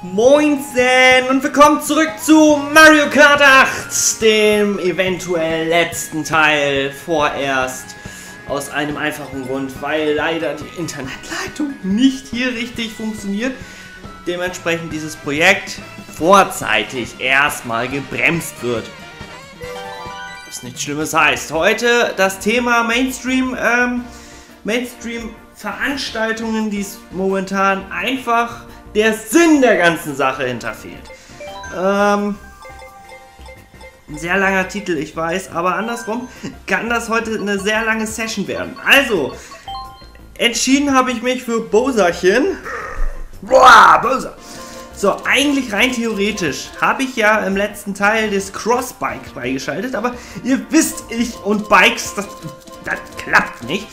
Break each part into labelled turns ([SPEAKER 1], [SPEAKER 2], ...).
[SPEAKER 1] Moinsen und willkommen zurück zu Mario Kart 8, dem eventuell letzten Teil vorerst. Aus einem einfachen Grund, weil leider die Internetleitung nicht hier richtig funktioniert. Dementsprechend dieses Projekt vorzeitig erstmal gebremst wird. Was nichts Schlimmes heißt. Heute das Thema Mainstream-Veranstaltungen, die es momentan einfach der Sinn der ganzen Sache hinterfehlt. Ein sehr langer Titel, ich weiß, aber andersrum kann das heute eine sehr lange Session werden. Also, entschieden habe ich mich für Bowserchen. Boah, Bowser! So, eigentlich rein theoretisch habe ich ja im letzten Teil das Crossbike freigeschaltet, aber ihr wisst, ich und Bikes, das klappt nicht.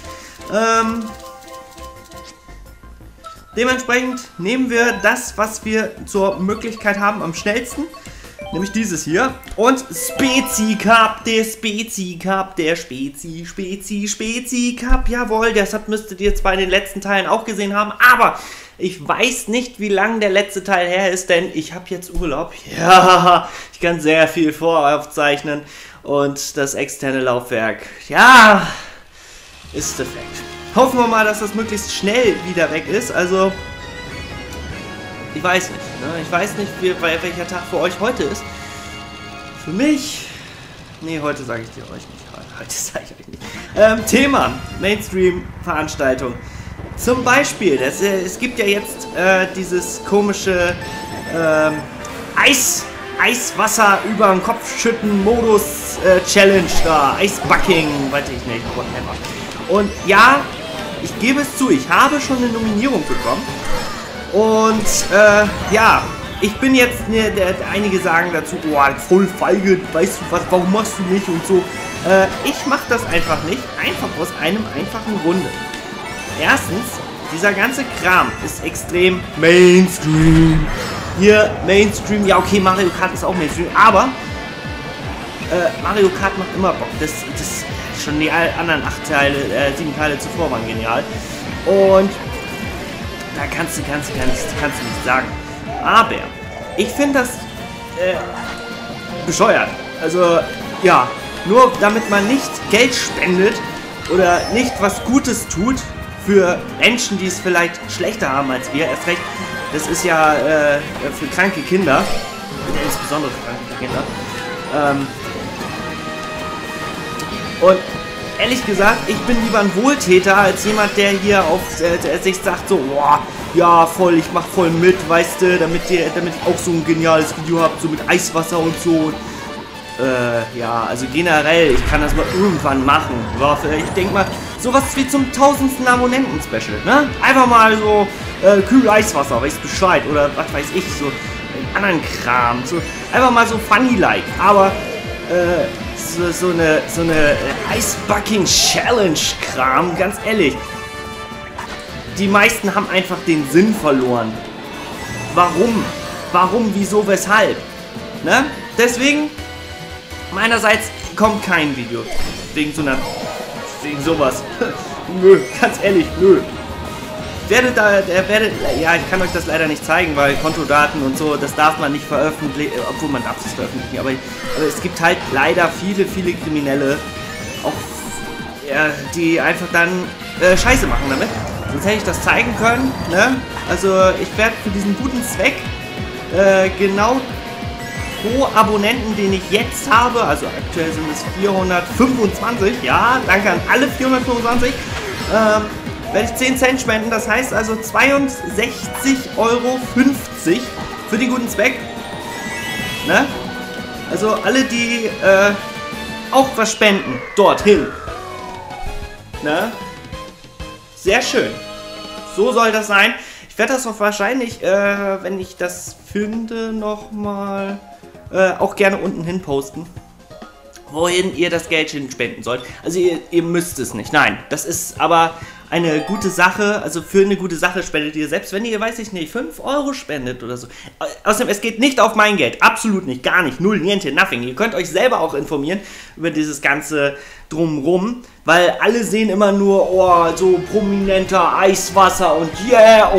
[SPEAKER 1] Dementsprechend nehmen wir das, was wir zur Möglichkeit haben am schnellsten, nämlich dieses hier. Und Spezi Cup, der Spezi Cup, der Spezi Cup, jawohl, das müsstet ihr zwar in den letzten Teilen auch gesehen haben, aber ich weiß nicht, wie lang der letzte Teil her ist, denn ich habe jetzt Urlaub. Ja, ich kann sehr viel voraufzeichnen und das externe Laufwerk, ja, ist defekt. Hoffen wir mal, dass das möglichst schnell wieder weg ist. Also, ich weiß nicht. Ne? Ich weiß nicht, welcher Tag für euch heute ist. Für mich... Nee, heute sage ich dir euch nicht. Heute sage ich euch nicht. Thema Mainstream-Veranstaltung. Zum Beispiel, es gibt ja jetzt dieses komische Eiswasser über den Kopf schütten Modus Challenge da. Eisbucking, weiß ich nicht. Whatever. Und ja, ich gebe es zu, ich habe schon eine Nominierung bekommen. Und ja, ich bin jetzt, einige sagen dazu, oh, voll feige, weißt du was, warum machst du nicht und so. Ich mache das einfach nicht, einfach aus einem einfachen Grunde. Erstens, dieser ganze Kram ist extrem Mainstream. Hier Mainstream, ja okay, Mario Kart ist auch Mainstream, aber Mario Kart macht immer Bock. Das schon die anderen 7 Teile zuvor waren genial. Und da kannst du nichts sagen. Aber ich finde das bescheuert. Also ja, nur damit man nicht Geld spendet oder nicht was Gutes tut für Menschen, die es vielleicht schlechter haben als wir. Erst recht, das ist ja für kranke Kinder, insbesondere für kranke Kinder. Und ehrlich gesagt, ich bin lieber ein Wohltäter als jemand, der hier auf sich sagt so, boah, ja voll, ich mach voll mit, weißt du, damit ich auch so ein geniales Video habt, so mit Eiswasser und so. Ja, also generell, ich kann das mal irgendwann machen. Ja, ich denke mal, sowas wie zum 1000. Abonnenten-Special, ne? Einfach mal so kühl Eiswasser, weißt Bescheid, oder was weiß ich, so anderen Kram, so einfach mal so funny-like, aber so eine Eisbucking-Challenge-Kram, ganz ehrlich. Die meisten haben einfach den Sinn verloren. Warum? Warum, wieso, weshalb? Ne? Deswegen, meinerseits kommt kein Video. Wegen sowas. Nö, ganz ehrlich, nö. Ja, ich kann euch das leider nicht zeigen, weil Kontodaten und so, das darf man nicht veröffentlichen, obwohl man darf es veröffentlichen, aber es gibt halt leider viele Kriminelle, auch ja, die einfach dann Scheiße machen damit. Sonst hätte ich das zeigen können, ne? Also ich werde für diesen guten Zweck genau pro Abonnenten, den ich jetzt habe, also aktuell sind es 425, ja, danke an alle 425, werde ich 10 Cent spenden, das heißt also 62,50 € für den guten Zweck. Ne? Also alle, die auch was spenden, dorthin. Ne? Sehr schön. So soll das sein. Ich werde das auch wahrscheinlich, wenn ich das finde, nochmal auch gerne unten hin posten, wohin ihr das Geld hin spenden sollt. Also ihr müsst es nicht. Nein, das ist aber eine gute Sache, also für eine gute Sache spendet ihr, selbst wenn ihr, weiß ich nicht, 5 € spendet oder so. Außerdem, es geht nicht auf mein Geld, absolut nicht, gar nicht, null, niente, nothing. Ihr könnt euch selber auch informieren über dieses ganze Drumrum, weil alle sehen immer nur, oh, so prominenter Eiswasser und yeah und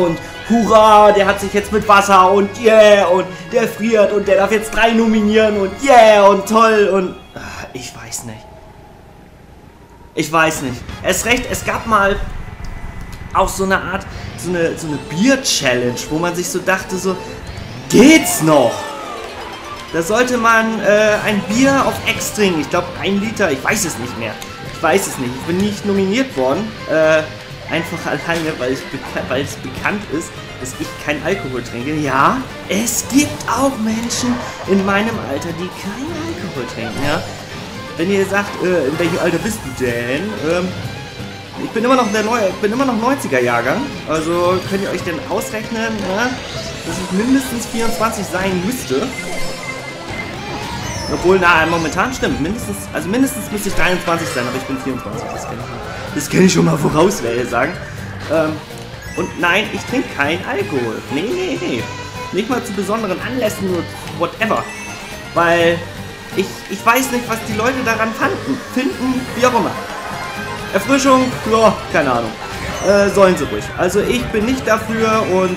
[SPEAKER 1] hurra, der hat sich jetzt mit Wasser und yeah, und der friert und der darf jetzt 3 nominieren und yeah, und toll und ich weiß nicht. Ich weiß nicht. Erst recht, es gab mal auch so eine Art, so eine Bier-Challenge, wo man sich so dachte, so, geht's noch? Da sollte man ein Bier auf Ex trinken. Ich glaube 1 Liter, ich weiß es nicht mehr. Ich weiß es nicht. Ich bin nicht nominiert worden. Einfach alleine, weil es bekannt ist, dass ich kein Alkohol trinke. Ja, es gibt auch Menschen in meinem Alter, die kein Alkohol trinken, ja. Wenn ihr sagt, in welchem Alter bist du denn? Ich bin immer noch 90er Jahrgang. Also könnt ihr euch denn ausrechnen, ne, dass ich mindestens 24 sein müsste. Obwohl, na, momentan stimmt. Mindestens müsste ich 23 sein, aber ich bin 24. Das kann ich schon mal sagen. Und nein, ich trinke keinen Alkohol. Nee. Nicht mal zu besonderen Anlässen oder whatever. Weil ich weiß nicht, was die Leute daran finden, wie auch immer. Erfrischung, ja, keine Ahnung. Sollen sie ruhig. Also ich bin nicht dafür und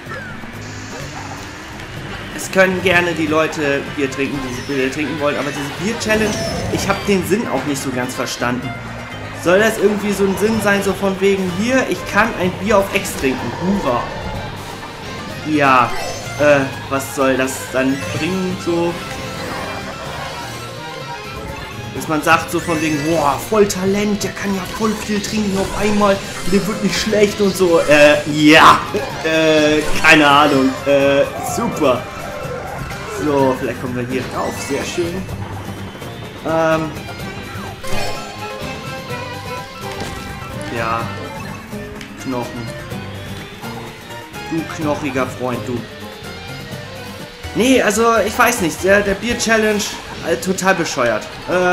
[SPEAKER 1] es können gerne die Leute Bier trinken, die sie Bier trinken wollen, aber diese Bier-Challenge, ich habe den Sinn auch nicht so ganz verstanden. Soll das irgendwie so ein Sinn sein, so von wegen, hier, ich kann ein Bier auf Ex trinken, hurra. Ja, was soll das dann bringen, so? Dass man sagt so von wegen, boah, voll Talent, der kann ja voll viel trinken auf einmal, der wird nicht schlecht und so. Ja, keine Ahnung, super. So, vielleicht kommen wir hier drauf, sehr schön. Ja, Knochen. Du knochiger Freund, du. Nee, also ich weiß nicht, der Bier-Challenge, total bescheuert.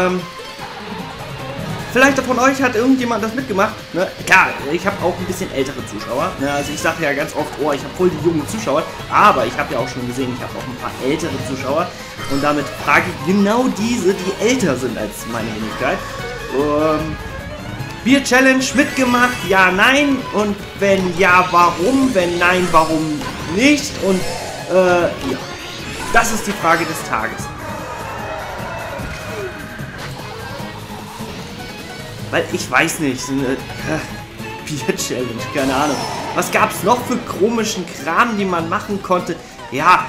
[SPEAKER 1] Vielleicht von euch hat irgendjemand das mitgemacht. Ne? Klar, ich habe auch ein bisschen ältere Zuschauer. Ne? Also ich sage ja ganz oft, oh, ich habe voll die jungen Zuschauer. Aber ich habe ja auch schon gesehen, ich habe auch ein paar ältere Zuschauer. Und damit frage ich genau diese, die älter sind als meine Wenigkeit. Bier-Challenge mitgemacht? Ja, nein. Und wenn ja, warum? Wenn nein, warum nicht? Und ja, das ist die Frage des Tages. Weil ich weiß nicht, so eine Bier-Challenge, keine Ahnung. Was gab es noch für komischen Kram, die man machen konnte? Ja,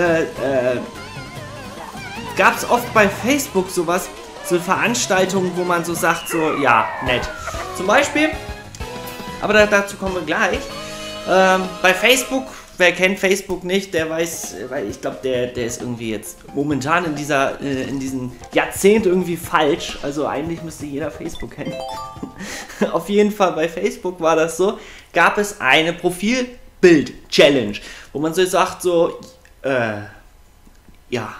[SPEAKER 1] gab es oft bei Facebook sowas, so Veranstaltungen, wo man so sagt, so, ja, nett. Zum Beispiel, aber dazu kommen wir gleich, bei Facebook, wer kennt Facebook nicht, der weiß, weil ich glaube, der ist irgendwie jetzt momentan in diesem Jahrzehnt irgendwie falsch. Also eigentlich müsste jeder Facebook kennen. Auf jeden Fall bei Facebook war das so, gab es eine Profilbild-Challenge, wo man so sagt, so, ja.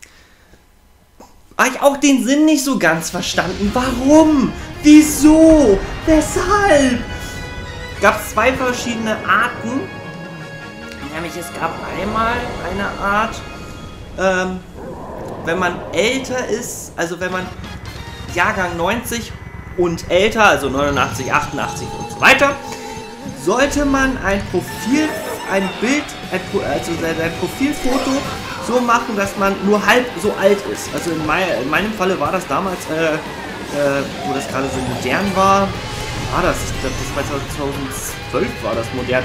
[SPEAKER 1] Habe ich auch den Sinn nicht so ganz verstanden. Warum? Wieso? Weshalb? Gab es 2 verschiedene Arten. Nämlich es gab einmal eine Art, wenn man älter ist, also wenn man Jahrgang 90 und älter, also 89, 88 und so weiter, sollte man ein Profilfoto so machen, dass man nur halb so alt ist. Also in meinem Falle war das damals, wo das gerade so modern war, ich glaube das war 2012 war das modern.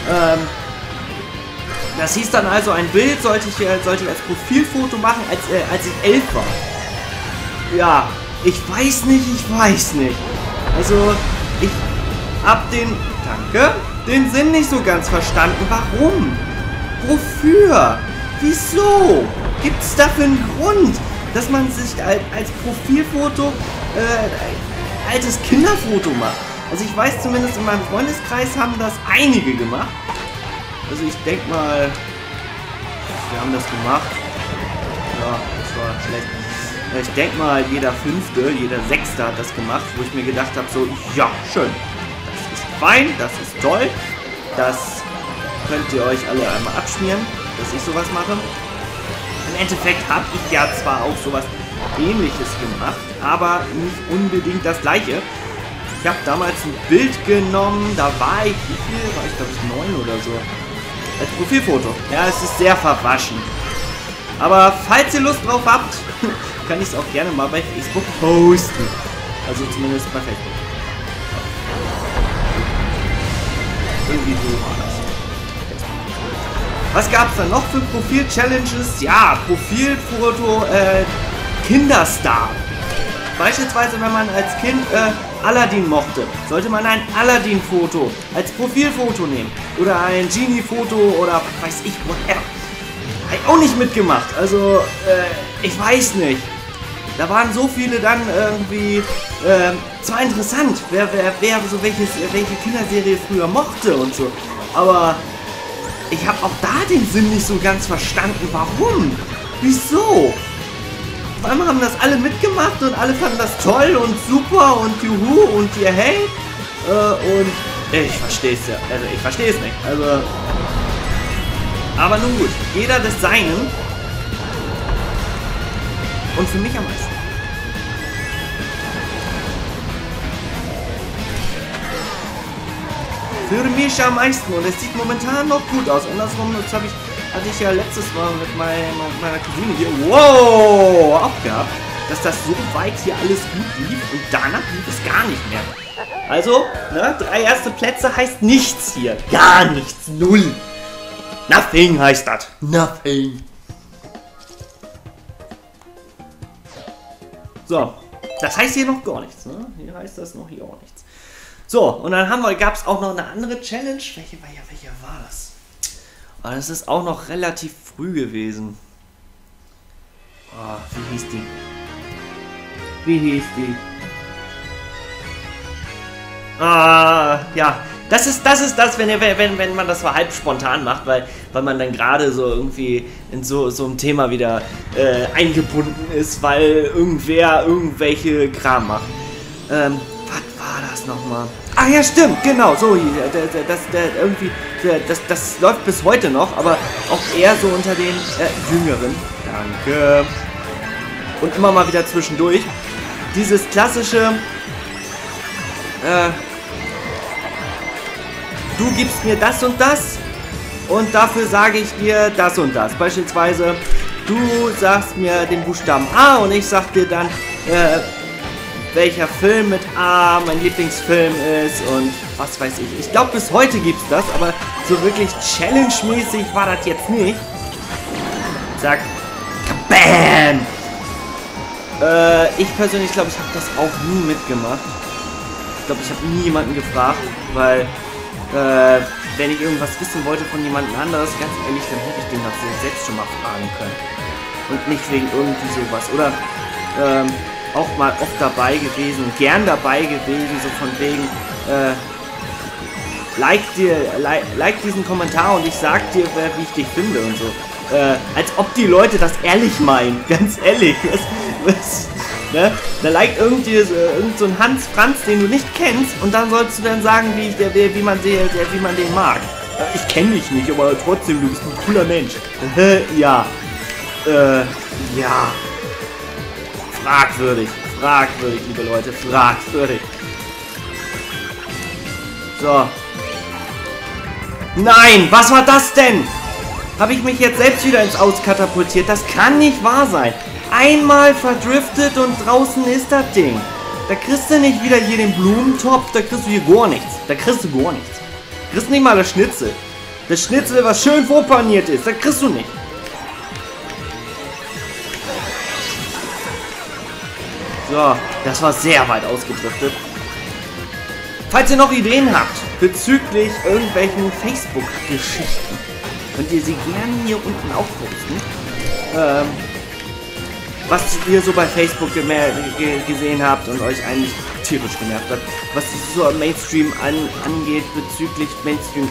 [SPEAKER 1] Das hieß dann also, ein Bild sollte ich als Profilfoto machen, als ich 11 war. Ja, ich weiß nicht. Also, ich hab den Sinn nicht so ganz verstanden. Warum? Wofür? Wieso? Gibt's dafür einen Grund, dass man sich als Profilfoto ein altes Kinderfoto macht? Also ich weiß zumindest, in meinem Freundeskreis haben das einige gemacht. Also ich denke mal, wir haben das gemacht. Ja, das war schlecht. Ich denke mal, jeder 5., jeder 6. hat das gemacht, wo ich mir gedacht habe, so, ja, schön. Das ist fein, das ist toll. Das könnt ihr euch alle einmal abschmieren, dass ich sowas mache. Im Endeffekt habe ich ja zwar auch sowas Ähnliches gemacht, aber nicht unbedingt das Gleiche. Ich habe damals ein Bild genommen, da war ich, wie viel? War ich glaube ich 9 oder so. Als Profilfoto. Ja, es ist sehr verwaschen. Aber falls ihr Lust drauf habt, kann ich es auch gerne mal bei Facebook posten. Also zumindest bei Facebook. Irgendwie so war das. Was gab es dann noch für Profil-Challenges? Ja, Profilfoto Kinderstar. Beispielsweise, wenn man als Kind Aladdin mochte, sollte man ein Aladdin-Foto als Profilfoto nehmen. Oder ein Genie-Foto oder weiß ich, whatever. Habe ich auch nicht mitgemacht. Also, ich weiß nicht. Da waren so viele dann irgendwie zwar interessant, wer so welche Kinderserie früher mochte und so. Aber ich habe auch da den Sinn nicht so ganz verstanden. Warum? Wieso? Auf einmal haben das alle mitgemacht und alle fanden das toll und super und juhu und hey. Und ich verstehe es ja. Also ich verstehe es nicht. Also. Aber nun gut. Jeder des Seinen. Und für mich am meisten. Für mich am meisten. Und es sieht momentan noch gut aus. Andersrum, das hatte ich ja letztes Mal mit meiner Cousine hier, wow, auch gehabt, dass das so weit hier alles gut lief und danach lief es gar nicht mehr. Also, ne, 3 erste Plätze heißt nichts hier. Gar nichts. Null. Nothing heißt das. Nothing. So, das heißt hier noch gar nichts. Ne? Hier heißt das noch hier auch nichts. So, und dann gab es auch noch eine andere Challenge. Welche war das? Aber das ist auch noch relativ früh gewesen. Oh, wie hieß die? Ja. Das ist das, wenn man das so halb spontan macht, weil man dann gerade so irgendwie in so einem Thema wieder eingebunden ist, weil irgendwer irgendwelche Kram macht. Was war das nochmal? Ach ja, stimmt, genau, so das läuft bis heute noch, aber auch eher so unter den Jüngeren. Danke. Und immer mal wieder zwischendurch. Dieses klassische, du gibst mir das und dafür sage ich dir das und das. Beispielsweise, du sagst mir den Buchstaben A und ich sag dir dann, welcher Film mit A mein Lieblingsfilm ist und was weiß ich. Ich glaube, bis heute gibt es das, aber so wirklich challenge-mäßig war das jetzt nicht. Sag, kabam! Ich persönlich glaube, ich habe das auch nie mitgemacht. Ich glaube, ich habe nie jemanden gefragt, weil wenn ich irgendwas wissen wollte von jemand anderes, ganz ehrlich, dann hätte ich den das selbst schon mal fragen können. Und nicht wegen irgendwie sowas. Oder auch mal oft dabei gewesen, gern dabei gewesen, so von wegen, like diesen Kommentar und ich sag dir, wie ich dich finde und so. Als ob die Leute das ehrlich meinen, ganz ehrlich. Ne? Da liked irgend so ein Hans Franz, den du nicht kennst, und dann sollst du dann sagen, wie man den mag. Ich kenne dich nicht, aber trotzdem, du bist ein cooler Mensch. Ja. Ja. Fragwürdig, liebe Leute, fragwürdig. So. Nein, was war das denn? Habe ich mich jetzt selbst wieder ins Aus katapultiert? Das kann nicht wahr sein. Einmal verdriftet und draußen ist das Ding. Da kriegst du nicht wieder hier den Blumentopf, da kriegst du hier gar nichts. Da kriegst du gar nichts. Du kriegst nicht mal das Schnitzel. Das Schnitzel, was schön vorpaniert ist, da kriegst du nicht. So, das war sehr weit ausgedriftet. Falls ihr noch Ideen habt bezüglich irgendwelchen Facebook-Geschichten, könnt ihr sie gerne hier unten auch posten. Was ihr so bei Facebook gesehen habt und euch eigentlich tierisch genervt hat. Was so am Mainstream angeht bezüglich Mainstream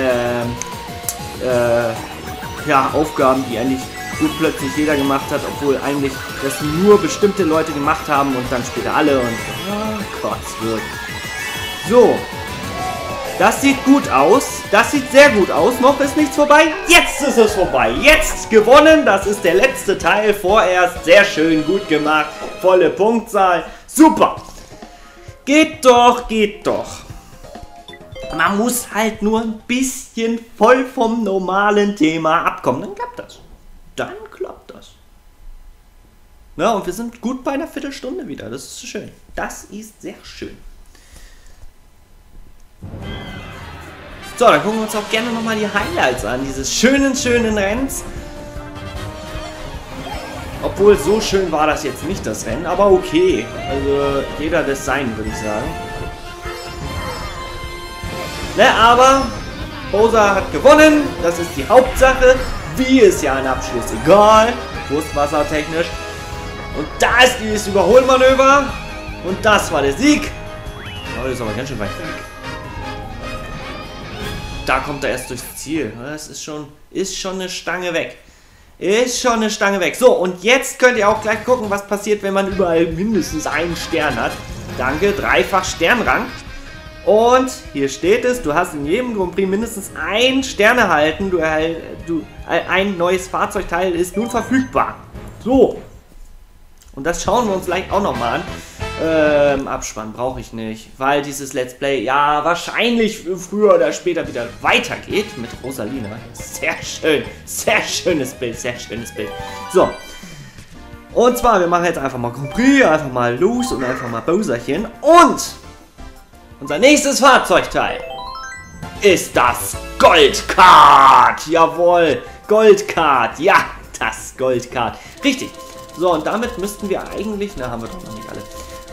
[SPEAKER 1] Aufgaben, die eigentlich gut plötzlich jeder gemacht hat, obwohl eigentlich das nur bestimmte Leute gemacht haben und dann später alle und oh Gott, wird. So, das sieht gut aus, das sieht sehr gut aus, noch ist nichts vorbei, jetzt ist es vorbei, jetzt gewonnen, das ist der letzte Teil, vorerst sehr schön, gut gemacht, volle Punktzahl, super, geht doch. Man muss halt nur ein bisschen voll vom normalen Thema abkommen. Dann klappt das. Dann klappt das. Na, und wir sind gut bei einer Viertelstunde wieder. Das ist schön. Das ist sehr schön. So, dann gucken wir uns auch gerne nochmal die Highlights an. Dieses schönen Rennens. Obwohl, so schön war das jetzt nicht, das Rennen. Aber okay. Also, jeder das sein, würde ich sagen. Ne, aber Bowser hat gewonnen. Das ist die Hauptsache. Wie ist ja ein Abschluss egal. Wurstwassertechnisch. Und da ist dieses Überholmanöver. Und das war der Sieg. Oh, das ist aber ganz schön weit weg. Da kommt er erst durchs Ziel. Das ist schon eine Stange weg. Ist schon eine Stange weg. So, und jetzt könnt ihr auch gleich gucken, was passiert, wenn man überall mindestens einen Stern hat. Danke, dreifach Sternrang. Und hier steht es, du hast in jedem Grand Prix mindestens einen Stern erhalten. Ein neues Fahrzeugteil ist nun verfügbar. So. Und das schauen wir uns gleich auch nochmal an. Abspann brauche ich nicht, weil dieses Let's Play ja wahrscheinlich früher oder später wieder weitergeht mit Rosalina. Sehr schön, sehr schönes Bild, sehr schönes Bild. So. Und zwar, wir machen jetzt einfach mal Grand Prix, einfach mal los und einfach mal Bowserchen. Und unser nächstes Fahrzeugteil ist das Goldkart. Jawohl, Goldkart. Ja, das Goldkart. Richtig. So, und damit müssten wir eigentlich... Na, haben wir doch noch nicht alle.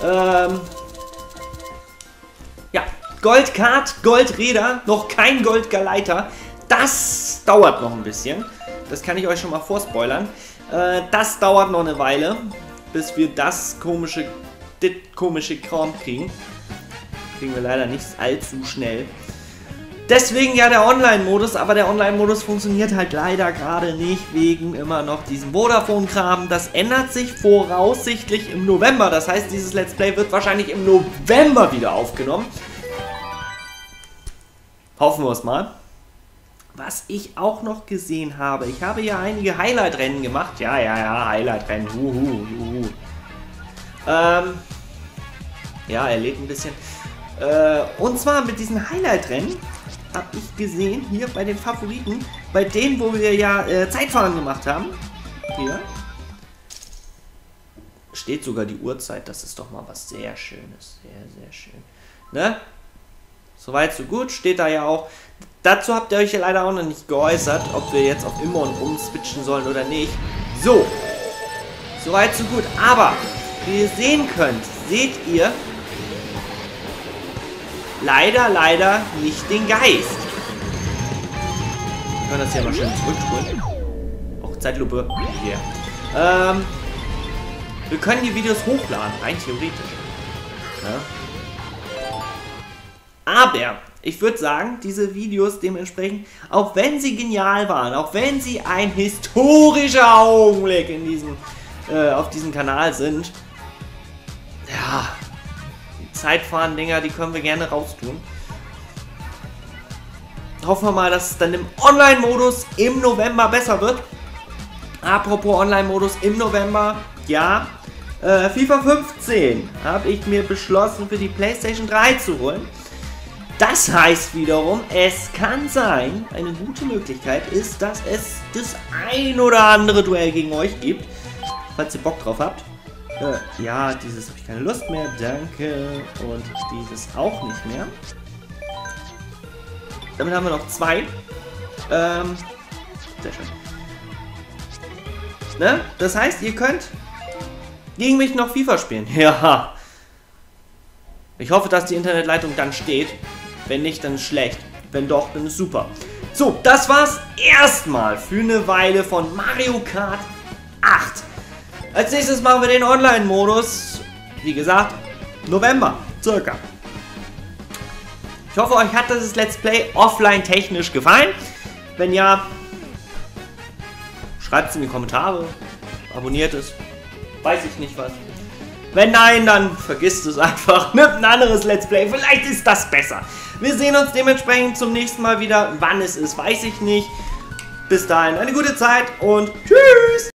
[SPEAKER 1] Ja, Goldkart, Goldräder, noch kein Goldgleiter. Das dauert noch ein bisschen. Das kann ich euch schon mal vorspoilern. Das dauert noch eine Weile, bis wir das komische Kram kriegen. Kriegen wir leider nicht allzu schnell. Deswegen ja der Online-Modus, aber der Online-Modus funktioniert halt leider gerade nicht, wegen immer noch diesem Vodafone-Kram. Das ändert sich voraussichtlich im November. Das heißt, dieses Let's Play wird wahrscheinlich im November wieder aufgenommen. Hoffen wir es mal. Was ich auch noch gesehen habe, ich habe ja einige Highlight-Rennen gemacht. Ja, Highlight-Rennen. Ja, er lädt ein bisschen. Und zwar mit diesen Highlight-Rennen habe ich gesehen, hier bei den Favoriten, bei denen, wo wir ja Zeitfahren gemacht haben. Hier steht sogar die Uhrzeit, das ist doch mal was sehr Schönes. Sehr schön. Ne? Soweit, so gut, steht da ja auch. Dazu habt ihr euch ja leider auch noch nicht geäußert, ob wir jetzt auf immer und umswitchen sollen oder nicht. So. Soweit, so gut. Aber, wie ihr sehen könnt, seht ihr leider nicht den Geist. Wir können das hier mal schön zurückspulen. Auch Zeitlupe. Yeah. Wir können die Videos hochladen, rein theoretisch. Ja. Aber ich würde sagen, diese Videos dementsprechend, auch wenn sie genial waren, auch wenn sie ein historischer Augenblick in diesem, auf diesem Kanal sind, ja, Zeitfahren-Dinger, die können wir gerne raustun. Hoffen wir mal, dass es dann im Online-Modus im November besser wird. Apropos Online-Modus im November, ja, FIFA 15 habe ich mir beschlossen für die PlayStation 3 zu holen. Das heißt wiederum, es kann sein, eine gute Möglichkeit ist, dass es das ein oder andere Duell gegen euch gibt, falls ihr Bock drauf habt. Ja, dieses habe ich keine Lust mehr, danke. Und dieses auch nicht mehr. Damit haben wir noch 2. Sehr schön. Ne? Das heißt, ihr könnt gegen mich noch FIFA spielen. Ja. Ich hoffe, dass die Internetleitung dann steht. Wenn nicht, dann ist schlecht. Wenn doch, dann ist super. So, das war's erstmal für eine Weile von Mario Kart 8. Als nächstes machen wir den Online-Modus. Wie gesagt, November, circa. Ich hoffe, euch hat das Let's Play offline technisch gefallen. Wenn ja, schreibt es in die Kommentare. Abonniert es. Weiß ich nicht was. Wenn nein, dann vergisst es einfach. Nimmt ein anderes Let's Play. Vielleicht ist das besser. Wir sehen uns dementsprechend zum nächsten Mal wieder. Wann es ist, weiß ich nicht. Bis dahin eine gute Zeit und tschüss.